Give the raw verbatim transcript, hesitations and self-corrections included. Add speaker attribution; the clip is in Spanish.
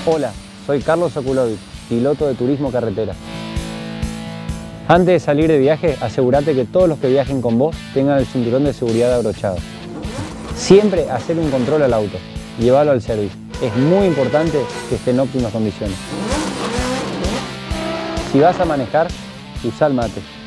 Speaker 1: Hola, soy Carlos Okulovic, piloto de turismo carretera. Antes de salir de viaje, asegúrate que todos los que viajen con vos tengan el cinturón de seguridad abrochado. Siempre hacer un control al auto, llevarlo al servicio. Es muy importante que esté en óptimas condiciones. Si vas a manejar, usa el mate.